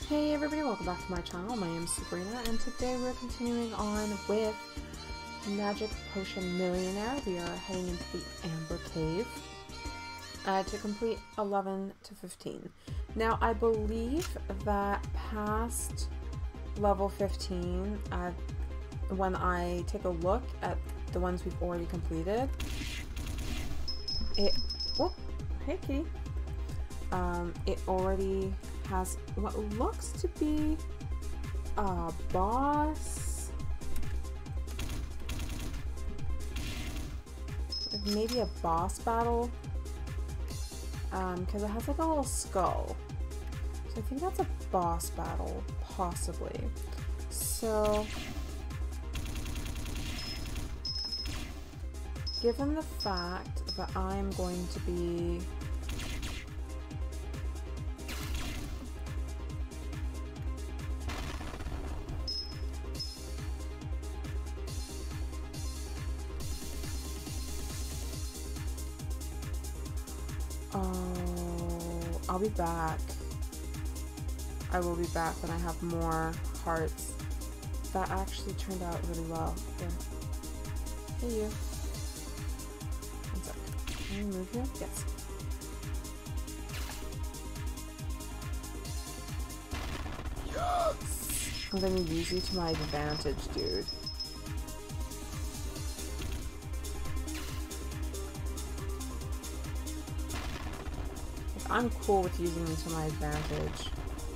Hey everybody, welcome back to my channel. My name is Sabrina, and today we're continuing on with Magic Potion Millionaire. We are heading into the Amber Cave to complete 11 to 15. Now, I believe that past level 15, when I take a look at the ones we've already completed, it already has what looks to be a boss, maybe a boss battle, because it has like a little skull, so I think that's a boss battle, possibly. So given the fact that I'm going to be I'll be back. I will be back when I have more hearts. That actually turned out really well. Here. Hey you. One sec. Can you move here? Yes. Yes! I'm gonna use you to my advantage, dude. I'm cool with using them to my advantage.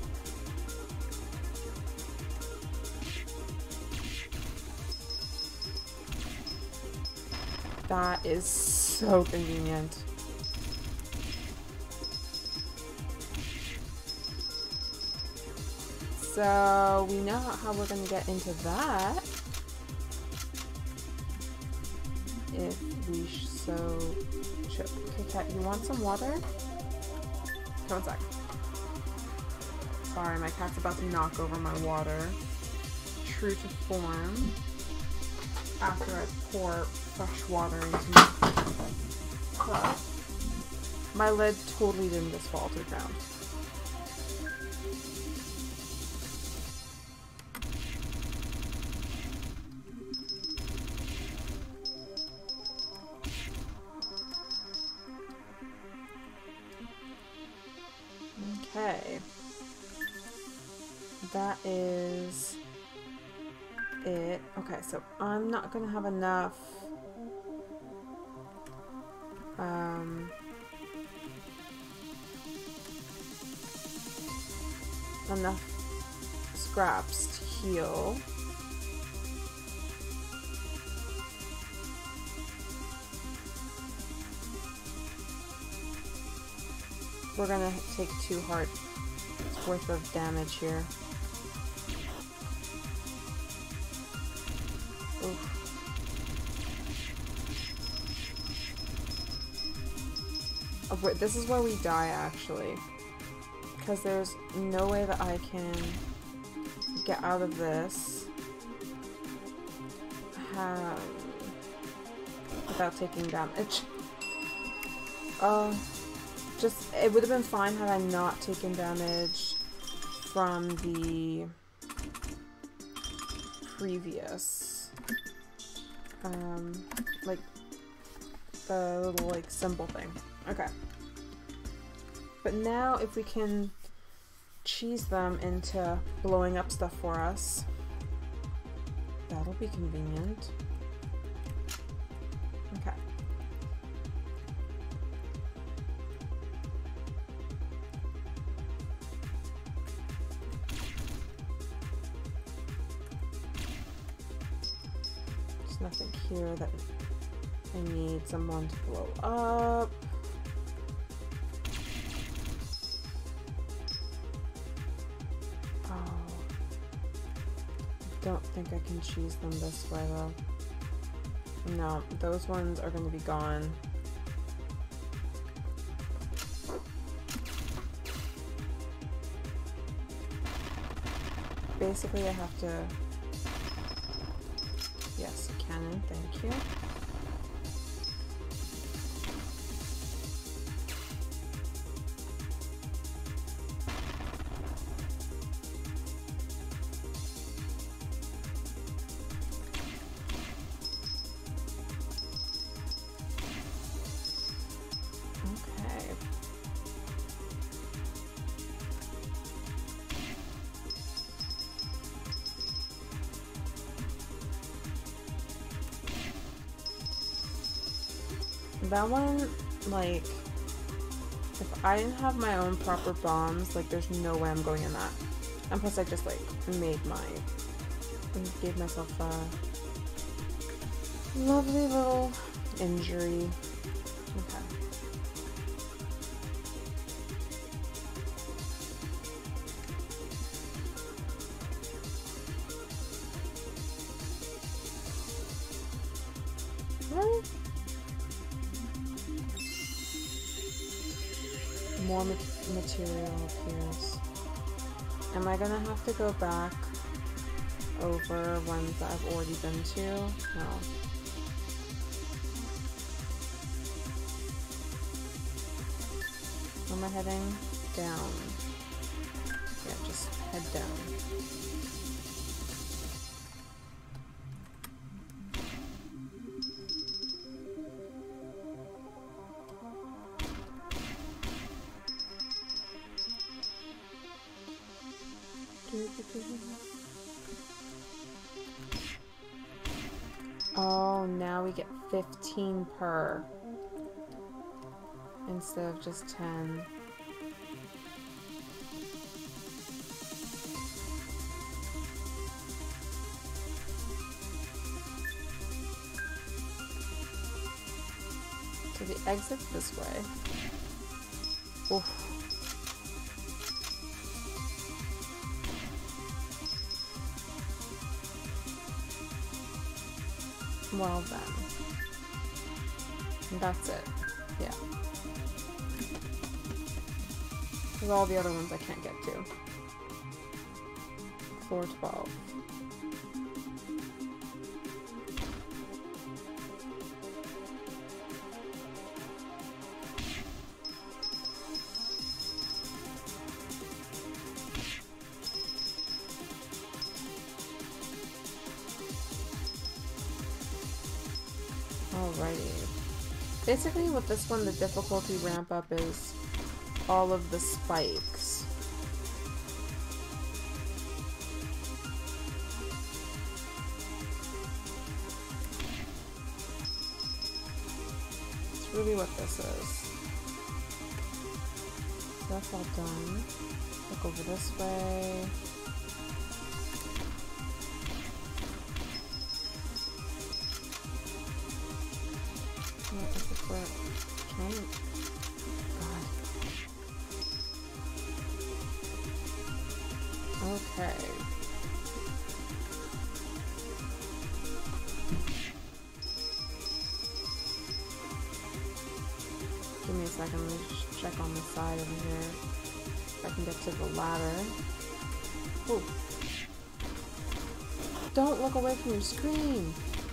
That is so convenient. So we know how we're going to get into that if we so should. Okay, cat, you want some water? One sec. Sorry, my cat's about to knock over my water. True to form. After I pour fresh water into my cup. My lid totally didn't just fall to the ground. Okay, that is it. Okay, so I'm not gonna have enough scraps to heal. We're gonna take 2 hearts worth of damage here. Oof. Oh, wait, this is where we die, actually. Because there's no way that I can get out of this without taking damage. It would have been fine had I not taken damage from the previous, like, the little, like, symbol thing. Okay. But now if we can cheese them into blowing up stuff for us, that'll be convenient. Okay. Nothing here that I need someone to blow up. Oh, I don't think I can cheese them this way though. No, those ones are going to be gone. Basically, I have to... Yes, a cannon, thank you. That one, like, if I didn't have my own proper bombs, like, there's no way I'm going in that. And plus I just, like, gave myself a lovely little injury. Okay. Really? More material appears. Am I gonna have to go back over ones that I've already been to? No. Where am I heading? Down. Yeah, just head down. Oh, now we get 15 per instead of just 10. So the exit's this way. Oof. Well then. That's it. Yeah. Because all the other ones I can't get to. Floor 12. Alrighty. Basically with this one, the difficulty ramp up is all of the spikes. It's really what this is. So that's all done. Look over this way. Okay. Give me a second, let me just check on the side over here. If I can get to the ladder. Ooh. Don't look away from your screen!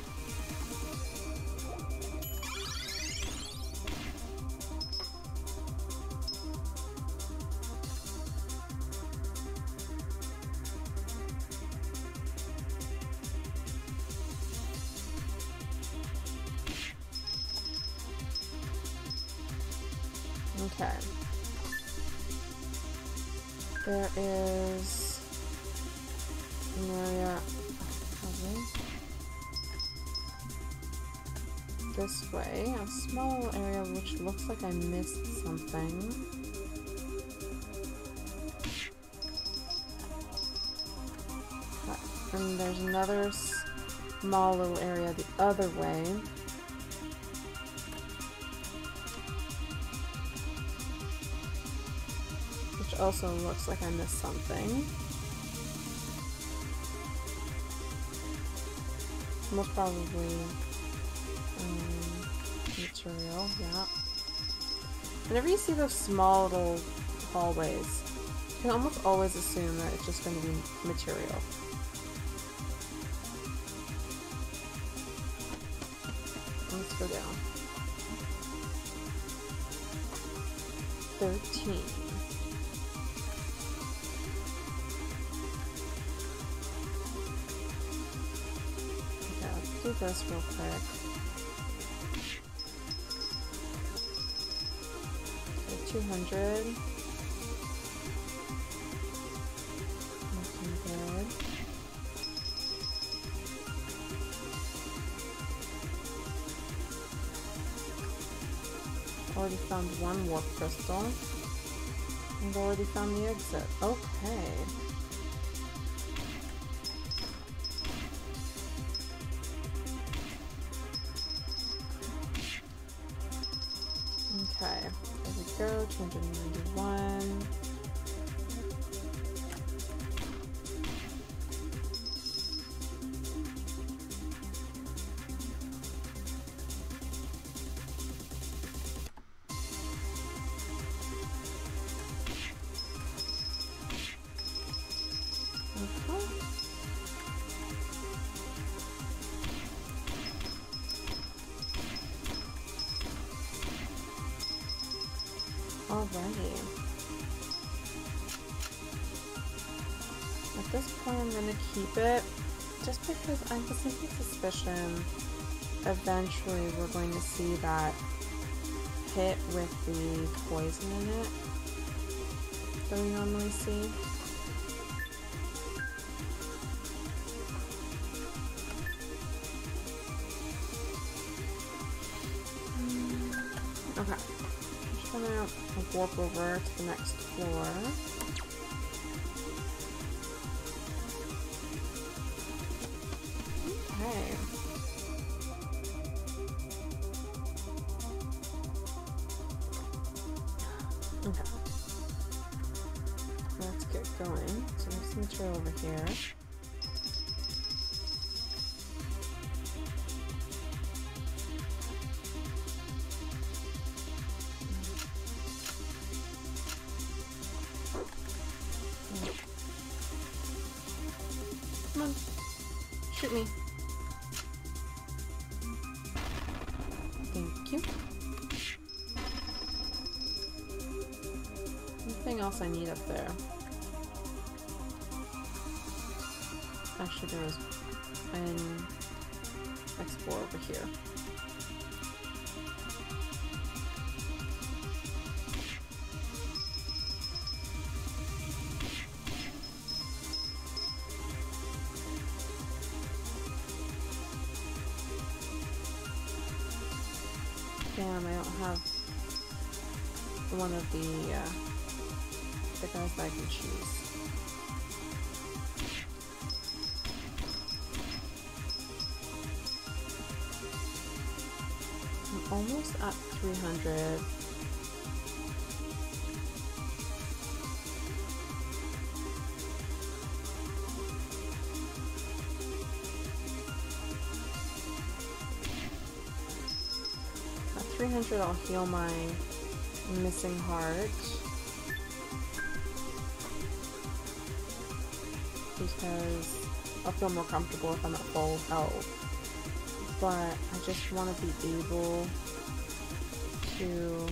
Okay. There is an area this way, a small area which looks like I missed something. And there's another small little area the other way. Also looks like I missed something. Most probably material, yeah. Whenever you see those small little hallways, you can almost always assume that it's just going to be material. Let's go down. 13. Do this real quick. Okay, 200. Looking good. already found one warp crystal. I've already found the exit. Okay. Okay, there we go, 291. Alrighty. At this point I'm gonna keep it just because I have a sneaking suspicion eventually we're going to see that pit with the poison in it that we normally see. Okay. I'm just gonna warp over to the next floor. Okay. Okay. Let's get going. So there's some material over here. Come on. Shoot me. Thank you. Anything else I need up there? Actually, there was an explore over here. Damn, I don't have one of the guys that I can choose. I'm almost at 300. At 300, I'll heal my missing heart. Because I'll feel more comfortable if I'm at full health. But I just want to be able to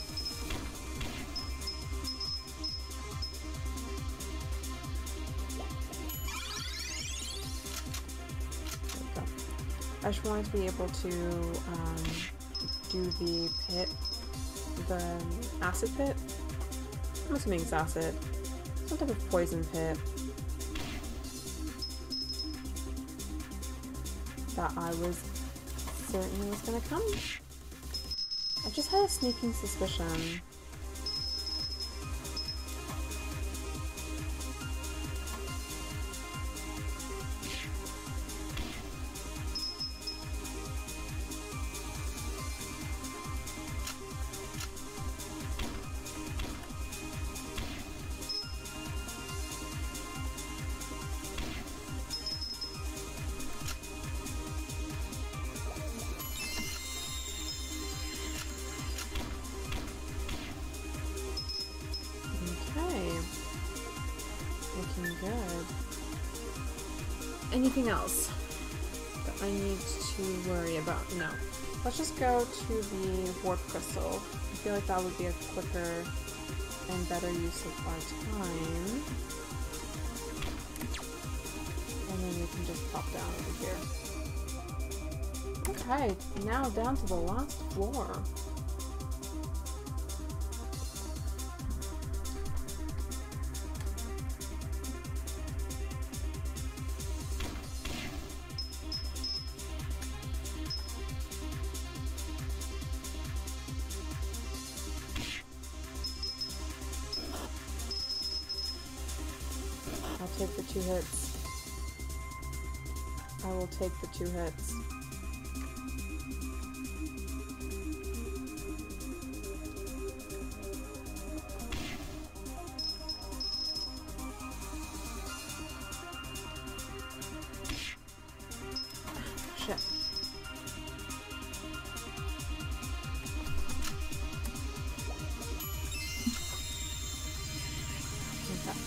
I just wanted to be able to do the pit, the acid pit. I'm assuming it's acid. Some type of poison pit. That I was certain was gonna come. I just had a sneaking suspicion. Good. Anything else that I need to worry about? No. Let's just go to the warp crystal. I feel like that would be a quicker and better use of our time. And then we can just pop down over here. Okay, now down to the last floor. I'll take the 2 hits. I will take the 2 hits. Shit. Okay.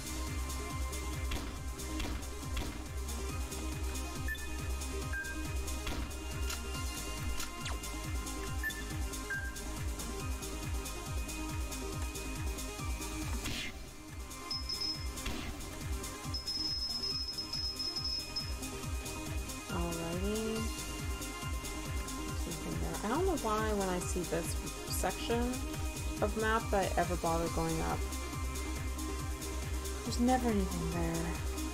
Alrighty. Something there. I don't know why when I see this section of map that I ever bother going up. There's never anything there.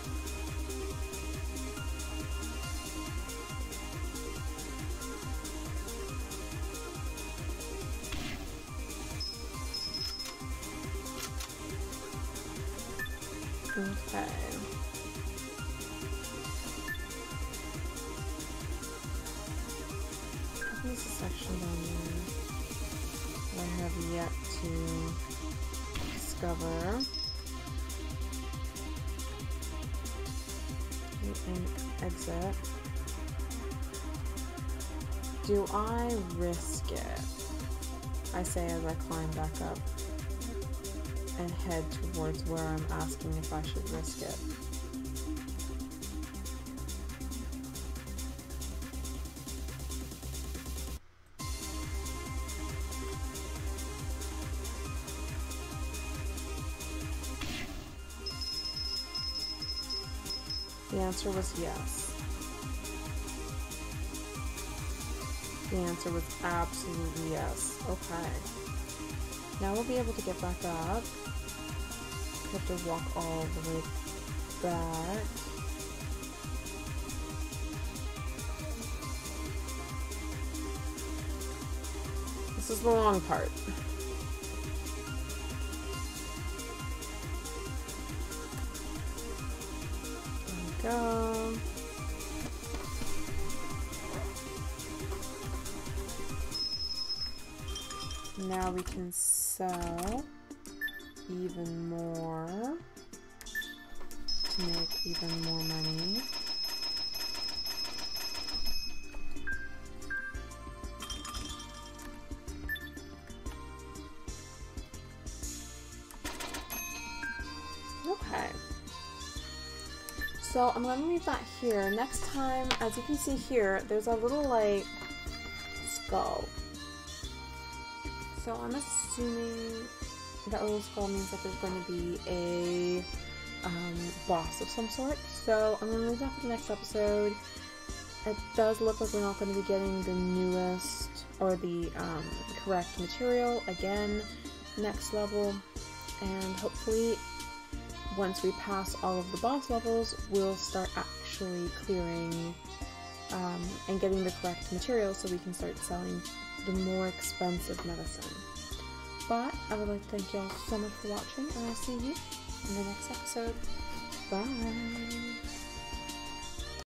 Okay. There's a section down there that I have yet to discover. And exit. Do I risk it? I say as I climb back up and head towards where I'm asking if I should risk it. The answer was yes. The answer was absolutely yes. Okay. Now we'll be able to get back up. We have to walk all the way back. This is the long part. Go. Now we can sell even more to make even more money. Okay. So I'm going to leave that here. Next time, as you can see here, there's a little like skull. So I'm assuming that little skull means that there's going to be a boss of some sort. So I'm going to leave that for the next episode. It does look like we're not going to be getting the newest or the correct material again next level. And hopefully once we pass all of the boss levels, we'll start actually clearing and getting the correct material so we can start selling the more expensive medicine. But I would like to thank you all so much for watching, and I'll see you in the next episode. Bye!